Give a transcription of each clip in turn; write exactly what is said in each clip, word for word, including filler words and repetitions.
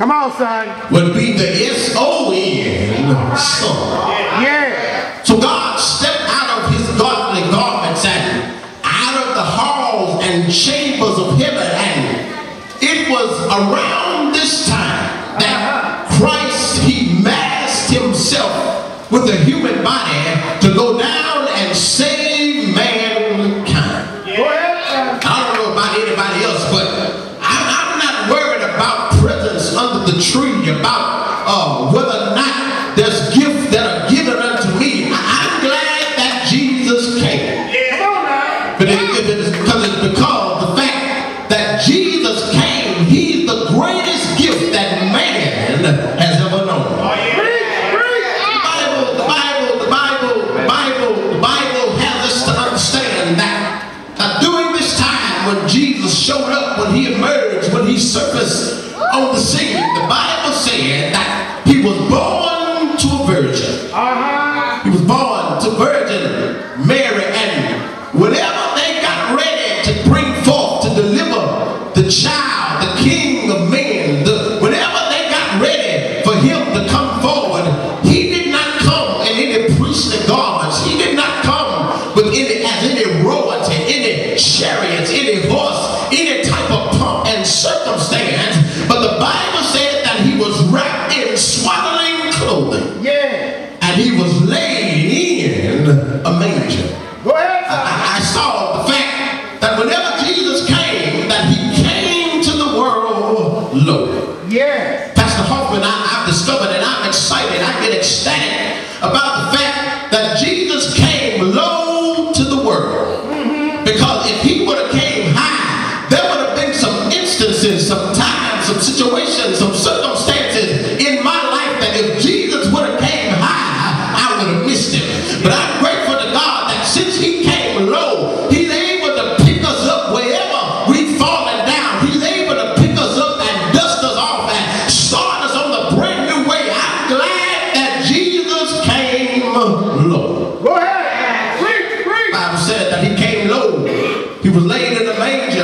Come on, son. Would be the S O N, son. Yeah. So God stepped out of his godly garments and out of the halls and chambers of heaven, and it was around this time that Christ, he masked himself with a human body to go down and save mankind. Yeah. I don't know about anybody else, but I'm, I'm not worried about presents under the tree, about uh, whether or not there's gifts that are given unto me. I, I'm glad that Jesus came. Yeah. Come on now. But it, it, it's because it's because the fact that Jesus came, he's the greatest gift that man has ever known. Oh, yeah. The Bible, the Bible, the Bible, the Bible, the Bible has us to understand that uh, during this time when Jesus showed up, when he emerged, when he surfaced on the scene, the Bible said that he was born to a virgin. Uh-huh. He was born to Virgin Mary, and whenever they got ready to bring forth, to deliver the child, the King of men, the, whenever they got ready for him to come forward, he did not come in any priestly garments. He did not come with any, as any royalty, any chariots, any horse, any type of pomp and circumstance. But the Bible said that he was wrapped in swaddling clothing. Yeah. And he was laid in a manger. Go ahead, son. I, I saw the fact that whenever Jesus came, that he came to the world low. Yeah. Pastor Hoffman, I, I've discovered, and I'm excited, I get ecstatic about the fact that Jesus came low to the world. Mm-hmm. Because if he would have came high, there would have been some instances, some times, some situations, some circumstances in my life that if Jesus would have came high, I would have missed him. But I'm grateful to God that since he came low, he's able to pick us up wherever we've fallen down. He's able to pick us up and dust us off and start us on the brand new way. I'm glad that Jesus came low. Go ahead. Preach, preach. The Bible said that he came low. He was laid in a manger.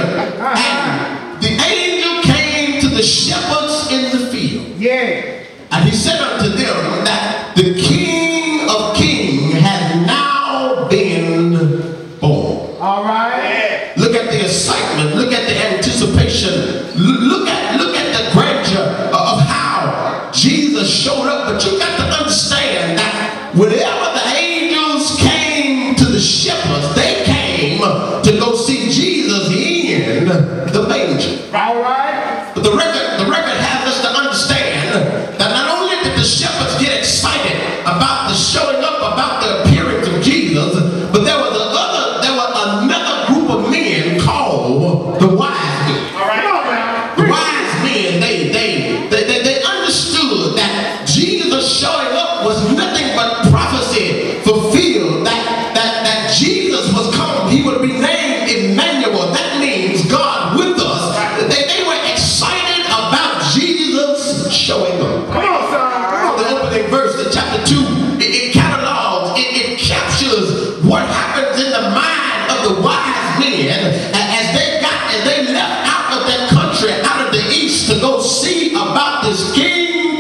And the angel came to the shepherds in the field. Yeah. And he said unto them that the King of Kings has now been born. All right. Look at the excitement. Look at the anticipation. L- look at look at the grandeur of how Jesus showed up. But you got to understand that whenever the angels came to the shepherds, they came to go see Jesus in the manger. All right. But the record, the record has us to understand that not only did the shepherds get excited about the showing up, about the appearance of Jesus, but there was another, there was another group of men called the wise men. All right. Come on now. The wise men, they, they, they, they, they understood that Jesus showing up was nothing but prophecy fulfilled. That, that, that Jesus was coming. He would be named Emmanuel. That means God with us. They, they were excited about Jesus showing up. Come on, son. Come on. The opening verse of chapter two, it, it catalogs, it, it captures what happens in the mind of the wise men as they got, as they left out of their country, out of the east, to go see about this king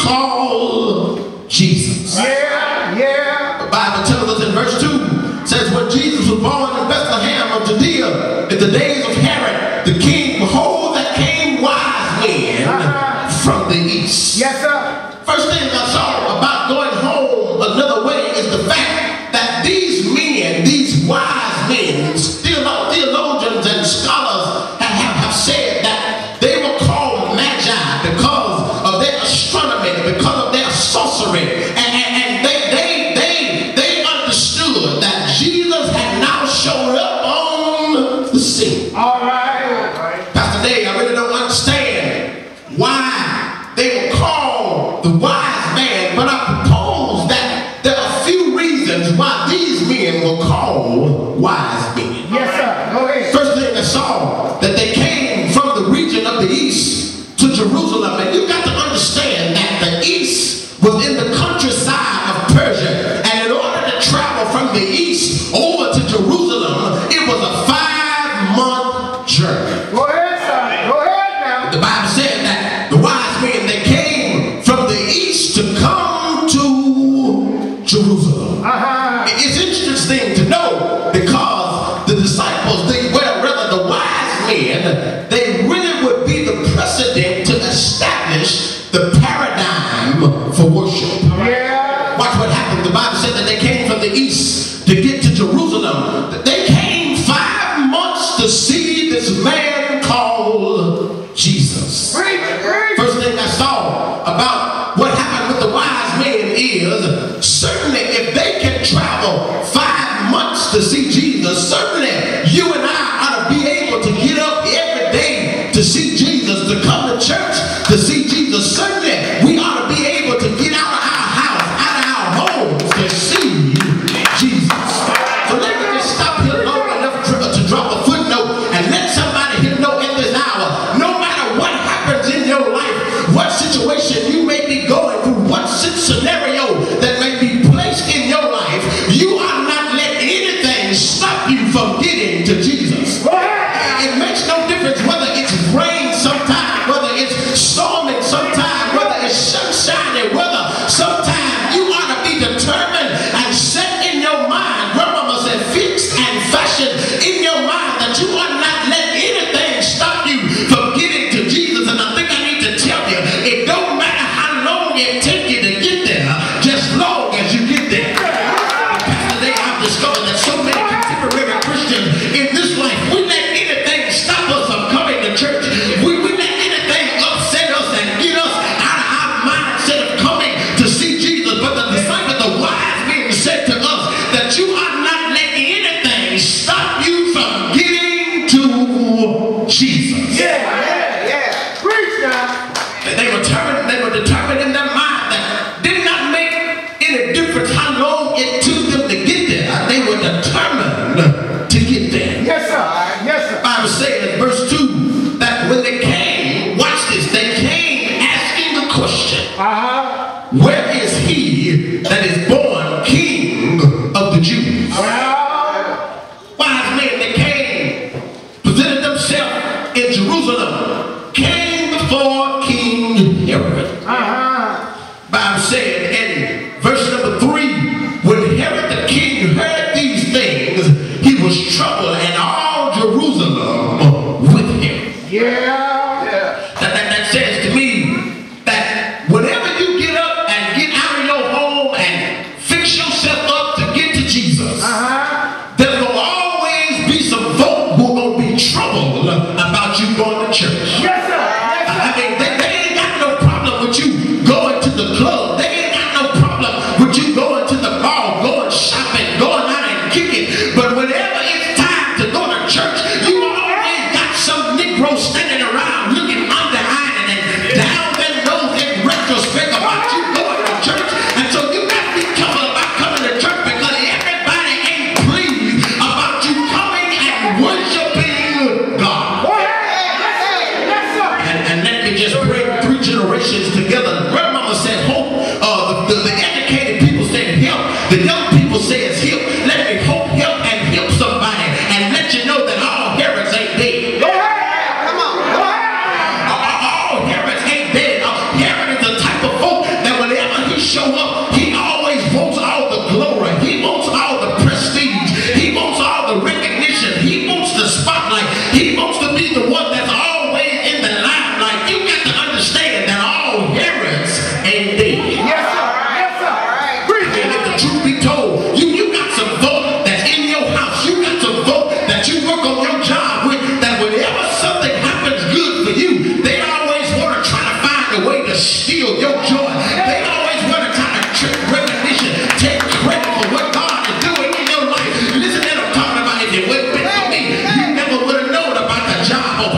called Jesus. Yeah, yeah. The Bible tells us in verse two, says when Jesus was born in Bethlehem of Judea in the days of Herod the king, behold, there came wise men Uh-huh. from the east. Yes, sir. First thing I saw about going home another way is the fact that these men, these wise men, still theologians and scholars have, have, have said that they were called magi because of their astronomy, because of their sorcery, and, and, and they, they, they, they understood that Jesus had now showed up on the scene. All right. Pastor Dave, I really don't understand why they were called the wise man, but I propose that there are a few reasons why these men were called wise men. Yes, sir. Go ahead. First thing I saw, that they came from the region of the east to Jerusalem, and you got to understand that the east was in the countryside of Persia, and in order to travel from the east over to Jerusalem, it was a five-month journey. Go ahead, son. Go ahead now. The Bible said that the wise men, they came in, they really would be the precedent to establish the paradigm for worship. Yeah. Watch what happened. The Bible said that they came from the east to get to Jerusalem. They came five months to see this man called Jesus. Preach, preach. First thing I saw about what happened with the wise men is, certainly if they can travel five months to see Jesus, certainly you and I ought to be able to get up every day to see Jesus, to come to church to see Jesus. Certainly we ought to be able to get out of our house, out of our homes to see Jesus. So let me just stop here long enough to drop a footnote and let somebody here know in this hour, no matter what happens in your life, what situation you may be going through, what scenario that may be placed in your life, you are not letting anything stop you from getting to Jesus. It makes no difference whether it's rain sometime, whether it's storming sometime, whether it's sunshiny weather sometime. You ought to be determined and set in your mind, grandmama said, fixed and fashioned in your mind, that you are not letting anything stop you from getting to Jesus. And I think I need to tell you, it don't matter how long it takes you to get there, just long as you get there. Because today I've discovered that so many contemporary Christians in this life, we let anything stop us from coming to church. We, we let anything upset us and get us out of our mindset of coming to see Jesus. But the disciples, the wise men, said to us that you are not letting anything stop you from getting to Jesus. Yeah, yeah, yeah. Preach now. They were determined, they were determined in their mind that did not make any difference how long it took them to get there. They were determined to get there. Yes, sir. Yes, sir. The Bible says in verse two that when they came, watch this, they came asking the question, Uh-huh. where is he that is born King of the Jews? Well, Wise men, they came, presented themselves in Jerusalem, came before King Herod. uh-huh. Bible said in verse number three, when Herod the king heard these things, he was troubled, and all Jerusalem with him. Yeah. That, that, that says to me that whenever you get up and get out of your home and fix yourself up to get to Jesus, Uh-huh. there's going to always be some folk who are going to be troubled about you going to church.